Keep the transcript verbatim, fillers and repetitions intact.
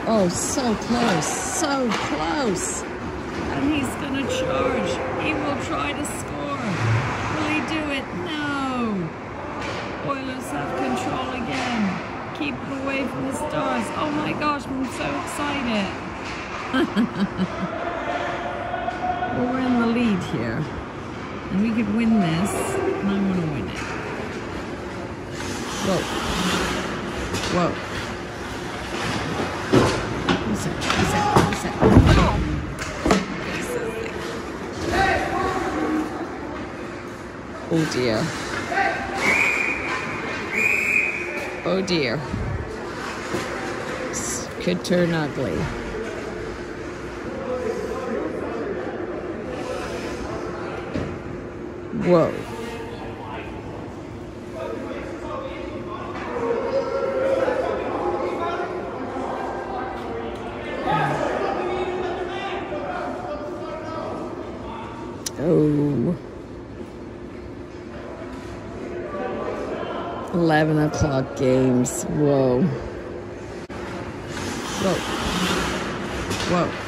Oh, so close, so close. And he's going to charge. He will try to score. Will he do it? No. Oilers have control again. Keep him away from the Stars. Oh my gosh, I'm so excited. Well, we're in the lead here. And we could win this. And I want to win it. Whoa. Whoa. What's that? What's that? What's that? Oh! Oh dear. Oh dear. This could turn ugly. Whoa. Oh. eleven o'clock games. Whoa. Whoa. Whoa.